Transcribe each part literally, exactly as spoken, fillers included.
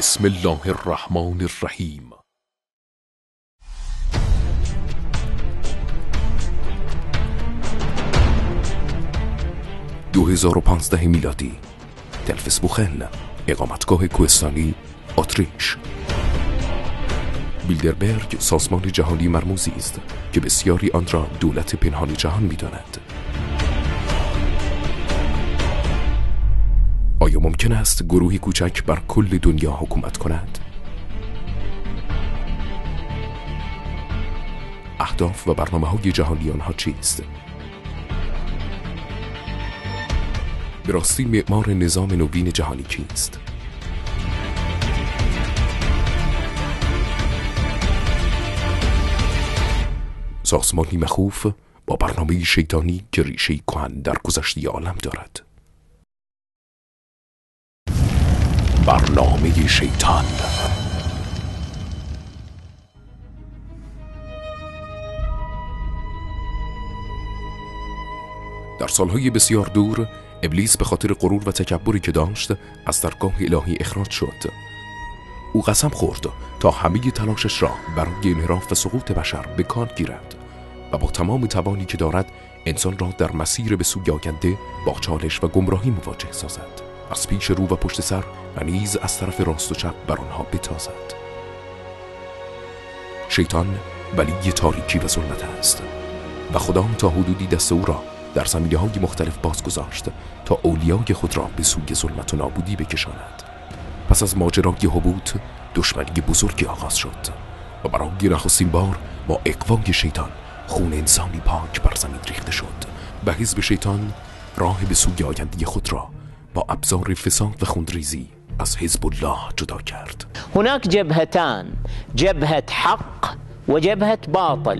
بسم الله الرحمن الرحیم. دو هزار و پانزده میلادی، تلفیس بوخن، اقامتگاه کوهستانی اتریش. بیلدربرگ سازمان جهانی مرموزی است که بسیاری آن را دولت پنهان جهان می‌دانند. آیا ممکن است گروهی کوچک بر کل دنیا حکومت کند؟ اهداف و برنامه‌های جهانی آنها چیست؟ به راستی معمار نظام نوین جهانی کیست؟ سازمانی مخوف با برنامه شیطانی که ریشه کهن در گذشته عالم دارد. برنامه شیطان. در سالهای بسیار دور، ابلیس به خاطر غرور و تکبری که داشت از درگاه الهی اخراج شد. او قسم خورد تا همه تلاشش را برای انحراف و سقوط بشر به کار گیرد و با تمام توانی که دارد انسان را در مسیر به سوی آینده با چالش و گمراهی مواجه سازد، از پیش رو و پشت سر و نیز از طرف راست و چپ بر آنها بتازد. شیطان ولی تاریکی و ظلمت است و خدا تا حدودی دست او را در زمینه‌های مختلف باز گذاشت تا اولیای خود را به سوی ظلمت و نابودی بکشاند. پس از ماجرای هبوط، دشمنی بزرگی آغاز شد و برای نخستین بار با اغوای شیطان خون انسانی پاک بر زمین ریخته شد و حزب شیطان راه به سوی آینده خود را با ابزار فساد و خونریزی از حزب الله جدا کرد. هناك جبهتان، جبهة حق و جبهة باطل.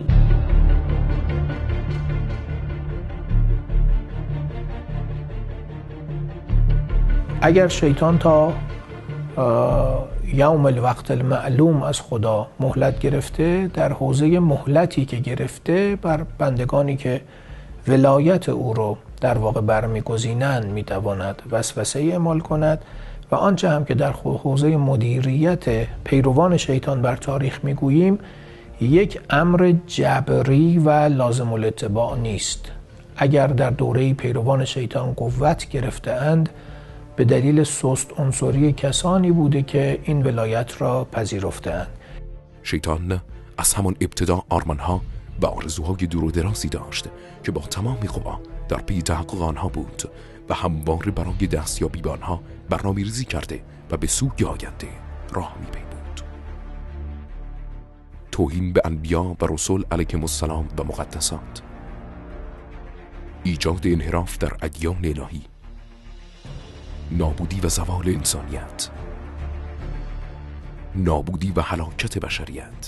اگر شیطان تا یوم الوقت المعلوم از خدا مهلت گرفته، در حوزه مهلتی که گرفته بر بندگانی که ولایت او رو در واقع برمیگزینند میتواند وسوسه اعمال کند و آنچه هم که در حوزه مدیریت پیروان شیطان بر تاریخ میگوییم یک امر جبری و لازم الاتباع نیست. اگر در دوره پیروان شیطان قوت گرفته اند، به دلیل سست عنصری کسانی بوده که این ولایت را پذیرفته‌اند. شیطان از همان ابتدا آرمانها و آرزوهای دور و درازی داشت که با تمام قوا در پی تحقق آنها بود و همواره برای دستیابی به آنها برنامه‌ریزی کرده و به سوی آینده راه می‌پیمود. توهین به انبیا و رسول علیهم السلام و مقدسات، ایجاد انحراف در ادیان الهی، نابودی و زوال انسانیت، نابودی و هلاکت بشریت،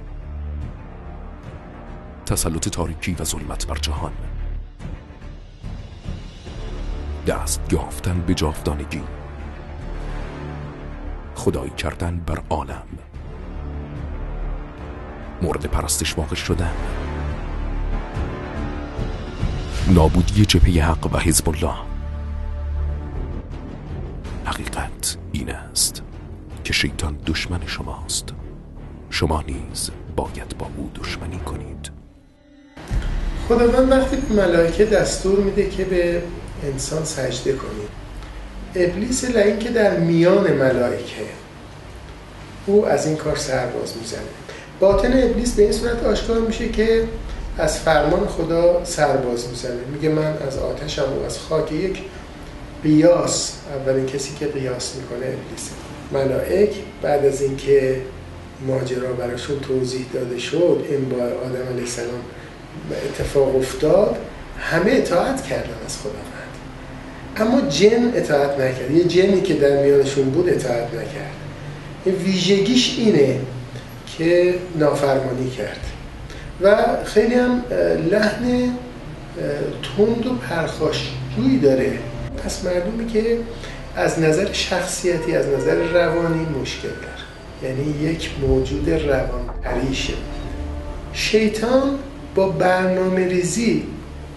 تسلط تاریکی و ظلمت بر جهان، دست یافتن به جاودانگی، خدایی کردن بر عالم، مورد پرستش واقع شدن، نابودی جبهه حق و حزب الله. حقیقت این است که شیطان دشمن شماست. شما نیز باید با او دشمنی کنید. خداوند وقتی به ملائکه دستور میده که به انسان سجده کنید، ابلیس لعین که در میان ملائکه، او از این کار سرباز میزنه. باطن ابلیس به این صورت آشکار میشه که از فرمان خدا سرباز میزنه، میگه من از آتشم و از خاک. یک قیاس، اولین کسی که قیاس میکنه ابلیسه. ملائک بعد از اینکه ماجرا براشون توضیح داده شد، این با آدم علیه السلام اتفاق افتاد، همه اطاعت کردن از خداوند، اما جن اطاعت نکرد. یه جنی که در میانشون بود اطاعت نکرد. این ویژگیش اینه که نافرمانی کرد و خیلی هم لحن تند و پرخاشجویی داره. پس معلومه که از نظر شخصیتی، از نظر روانی مشکل داره، یعنی یک موجود روان پریشه. شیطان با برنامه ریزی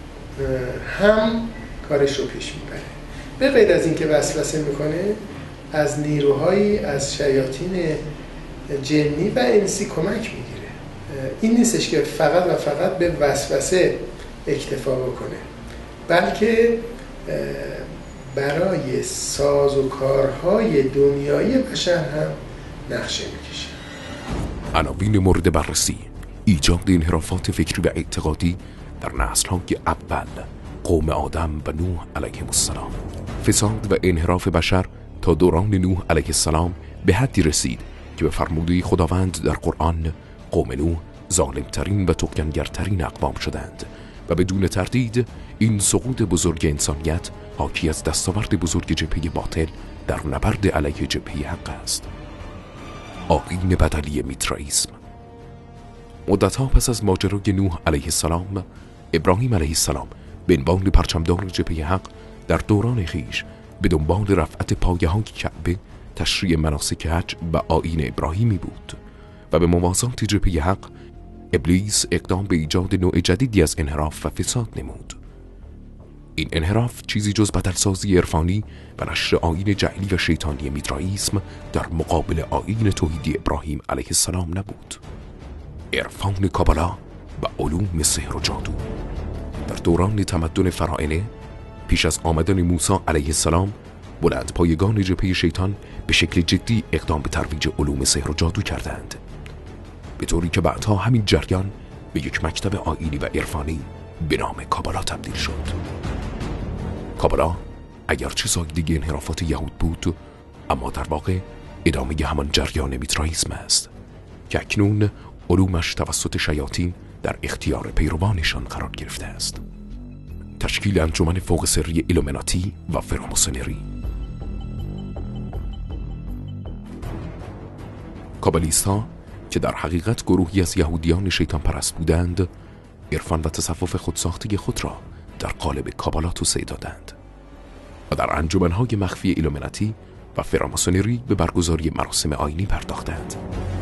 هم کارش رو پیش میبره. به غیر از این که وسوسه میکنه، از نیروهایی از شیاطین جنی و انسی کمک میگیره. این نیستش که فقط و فقط به وسوسه اکتفا بکنه، بلکه برای ساز و کارهای دنیایی بشر هم نقشه میکشه. عناوین مورد بررسی: ایجاد انحرافات فکری و اعتقادی در نسل‌های اول، قوم آدم و نوح علیه السلام. فساد و انحراف بشر تا دوران نوح علیه السلام به حدی رسید که به فرموده خداوند در قرآن قوم نوح ظالمترین و طغیانگرترین اقوام شدند و بدون تردید این سقوط بزرگ انسانیت حاکی از دستاورد بزرگ جبهه باطل در نبرد علیه جبهه حق است. آیین بدلی میترائیسم. مدتها پس از ماجرای نوح علیه السلام، ابراهیم علیه السلام به عنوان پرچمدار جبهه حق در دوران خویش به دنبال رفعت پایه‌های کعبه، تشریع مناسک حج و آیین ابراهیمی بود و به موازات جبهه حق ابلیس اقدام به ایجاد نوع جدیدی از انحراف و فساد نمود. این انحراف چیزی جز بدلسازی عرفانی و نشر آیین جعلی و شیطانی میترائیسم در مقابل آیین توحیدی ابراهیم علیه السلام نبود. عرفان کابالا و علوم سحر و جادو. در دوران تمدن فراعنه پیش از آمدن موسی علیه السلام، بلند پایگان جبهه شیطان به شکل جدی اقدام به ترویج علوم سحر و جادو کردند، به طوری که بعدها همین جریان به یک مکتب آیینی و عرفانی به نام کابالا تبدیل شد. کابالا اگرچه سایه انحرافات یهود بود، اما در واقع ادامه همان جریان میترائیسم است که اکنون علومش توسط شیاطین در اختیار پیروانشان قرار گرفته است. تشکیل انجمن فوق سری ایلومیناتی و فراماسونری. کابالیست‌ها که در حقیقت گروهی از یهودیان شیطان پرست بودند، عرفان و تصوف خودساخته خود را در قالب کابالا توسعه دادند و در انجمن‌های مخفی ایلومیناتی و فراماسونری به برگزاری مراسم آیینی پرداختند.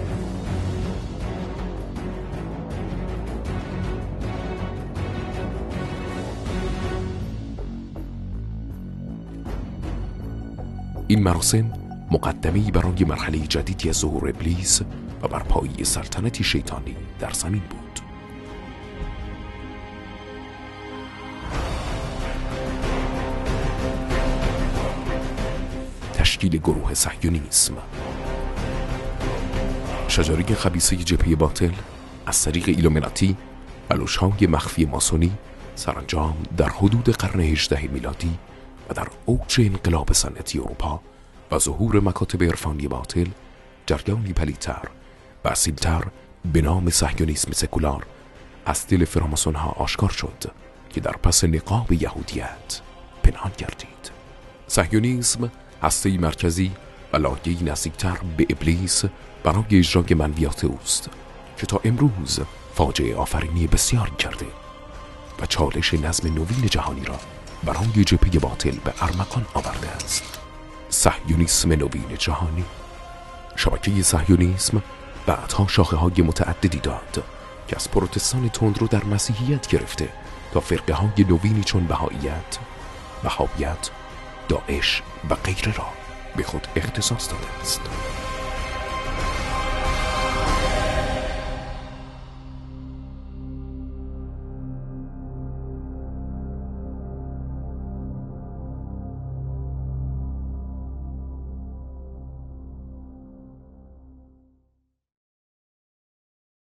این مراسم مقدمه‌ای برای مرحله جدیدی از ظهور ابلیس و برپایی سلطنتی شیطانی در زمین بود. تشکیل گروه صهیونیسم. شجره خبیثه جبهه باطل از طریق ایلومیناتی و لوش‌های مخفی ماسونی سرانجام در حدود قرن هجدهم میلادی و در اوج انقلاب صنعتی اروپا و ظهور مکاتب عرفانی باطل، جریانی پلیدتر و اصیل‌تر به نام صهیونیسم سکولار از دل فراماسون‌ها آشکار شد که در پس نقاب یهودیت پنهان گردید. صهیونیسم هسته‌ای مرکزی و لایه‌ای نزدیکتر به ابلیس برای اجرای منویات اوست که تا امروز فاجعه آفرینی بسیار کرده و چالش نظم نوین جهانی را برای جبهه باطل به ارمغان آورده است. صهیونیسم نوین جهانی. شبکه صهیونیسم بعدها شاخه های متعددی داد که از پروتستان تندرو در مسیحیت گرفته تا فرقه های نوینی چون بهائیت، وهابیت، داعش و غیره را به خود اختصاص داده است.